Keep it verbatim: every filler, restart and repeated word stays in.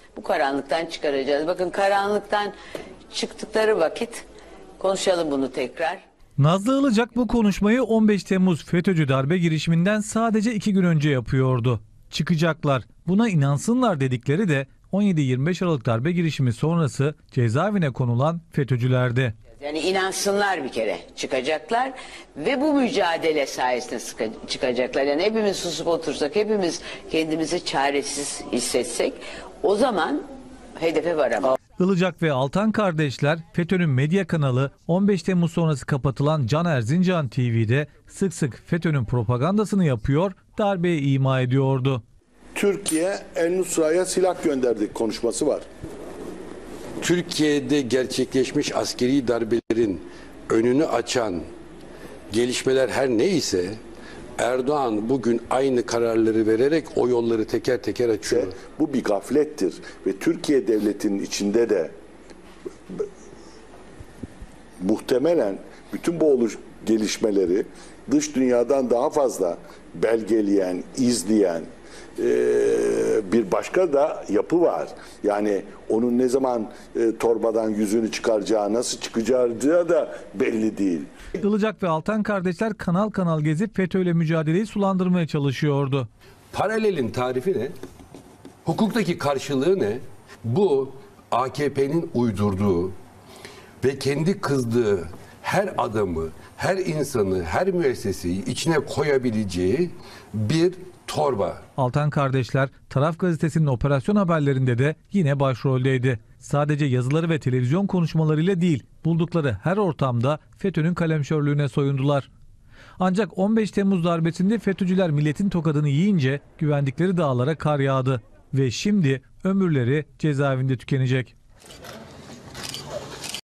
Bu karanlıktan çıkaracağız. Bakın karanlıktan çıktıkları vakit konuşalım bunu tekrar. Nazlı Ilıcak bu konuşmayı on beş Temmuz FETÖ'cü darbe girişiminden sadece iki gün önce yapıyordu. Çıkacaklar, buna inansınlar dedikleri de on yedi yirmi beş Aralık darbe girişimi sonrası cezaevine konulan FETÖ'cülerdi. Yani inansınlar bir kere, çıkacaklar ve bu mücadele sayesinde çıkacaklar. Yani hepimiz susup otursak, hepimiz kendimizi çaresiz hissetsek o zaman hedefe varamayız. Ilıcak ve Altan kardeşler FETÖ'nün medya kanalı on beş Temmuz sonrası kapatılan Can Erzincan T V'de sık sık FETÖ'nün propagandasını yapıyor, darbeyi ima ediyordu. Türkiye El-Nusra'ya silah gönderdik konuşması var. Türkiye'de gerçekleşmiş askeri darbelerin önünü açan gelişmeler her neyse Erdoğan bugün aynı kararları vererek o yolları teker teker açıyor. Bu bir gaflettir ve Türkiye devletinin içinde de muhtemelen bütün bu oluş gelişmeleri dış dünyadan daha fazla belgeleyen, izleyen bir başka da yapı var. Yani onun ne zaman torbadan yüzünü çıkaracağı, nasıl çıkacağı da belli değil. Ilıcak ve Altan kardeşler kanal kanal gezip FETÖ'yle mücadeleyi sulandırmaya çalışıyordu. Paralelin tarifi ne? Hukuktaki karşılığı ne? Bu A K P'nin uydurduğu ve kendi kızdığı her adamı, her insanı, her müesseseyi içine koyabileceği bir torba. Altan kardeşler Taraf Gazetesi'nin operasyon haberlerinde de yine başroldeydi. Sadece yazıları ve televizyon konuşmalarıyla değil, buldukları her ortamda FETÖ'nün kalemşörlüğüne soyundular. Ancak on beş Temmuz darbesinde FETÖ'cüler milletin tokadını yiyince güvendikleri dağlara kar yağdı. Ve şimdi ömürleri cezaevinde tükenecek.